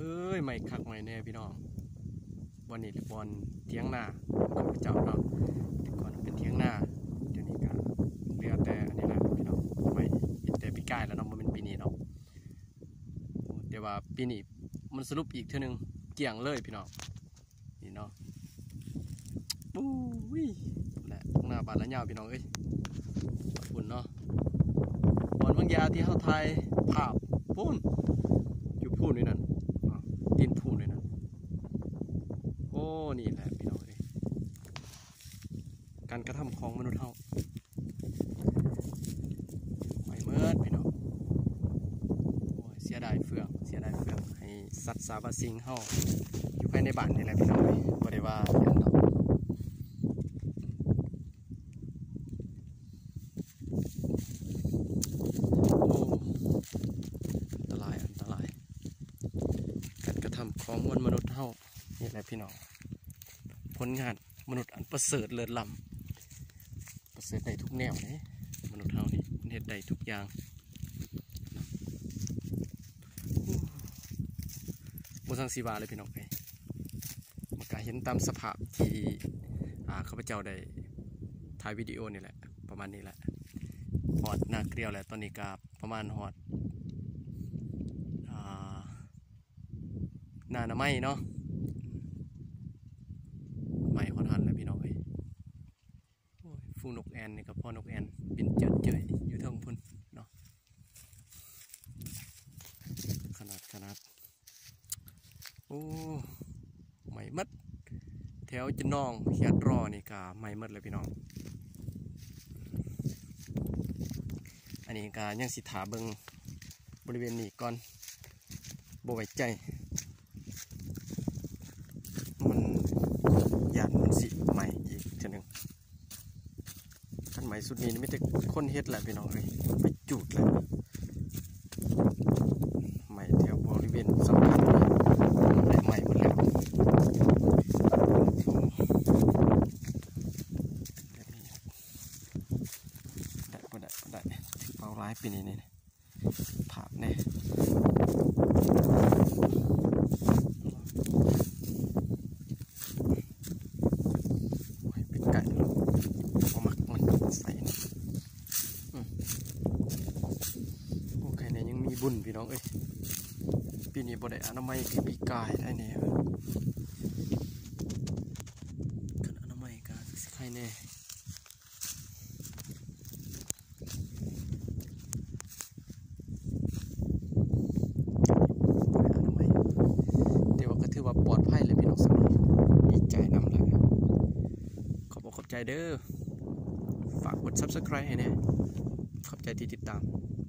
อ้ยไม่คักไม่แน่พี่น้องบอลนี่บอลเทียงหน้าของพระเจ้าเนาะแต่ก่อนเป็นเทียงหน้าเดี๋ยวนี้ก็เรือแต่อันนี้แหละพี่น้องไม่แต่ปีกายแล้วเนาะมันเป็นปีนี้เนาะแต่ว่าปีนี้มันสรุปอีกเท่านึงเกี่ยงเลยพี่น้องนี่เนาะปุ้ยแหละหน้าบานละยาวพี่น้องเอ้ยฝุ่นเนาะบอลบางยาที่เขาไทยภาพพุ่นอยู่พูนนี่นั่นดินพูนนี่นั่นโอ้นี่แหละพี่น้องเอ้ยการกระทำของมนุษย์เฮาไม่เมื่อพี่น้องโอ้ยเสียดายเฟืองให้สัตว์สาบสิ่งเฮาอยู่ภายในบ้านนี่แหละพี่น้องเอ้ยบ่ได้ว่าอย่างดอกการกระทำของมนุษย์เฮานี่แหละพี่น้องผลงานมนุษย์อันประเสริฐเลิศล้ำประเสริฐได้ทุกแนวเลยมนุษย์เฮานี่เฮ็ดได้ทุกอย่างบ่สังสีวาเลยพี่น้องมันก็เห็นตามสภาพที่ข้าพเจ้าได้ถ่ายวิดีโอนี่แหละประมาณนี้แหละหอดนาเกลียวแหละตอนนี้ก็ประมาณหอดนาหน้าไม้เนาะไม้ขอนหันเลยพี่น้องฟูนกแอนนี่กับพ่อนกแอนบินเจิดเจยอยู่เทิงพุ่นเนาะขนาดโอ้ไม่มัดแถวจะนองเขียดรอนี่กาไม่มัดเลยพี่น้องอันนี้กายังสิถาเบิงบริเวณนี้ก่อนโบไว้ใจมันหยาดมันสิใหม่อีกทีหนึ่งขั้นใหม่สุดนี้ไม่แต่คนเฮ็ดแหละพี่น้องเลยไปจุดแหละใหม่แถวบริเวณสำคัญได้ใหม่หมดแล้วได้ถือเป้าร้ายปีนี้นี่ผ่านแน่เป็นไก่พอหมักมันใส่นะโอเคเนี่ยยังมีบุญพี่น้องเอ้ยปีนี้บ่ได้อนามัยคือปีกายได้เนี่ยขันอนามัยก็สิใครแน่ถือว่าปลอดภัยเลยพี่น้องสมัยดีใจนำเลยขอบใจเด้อฝากกด Subscribe ให้แน่ขอบใจที่ติดตาม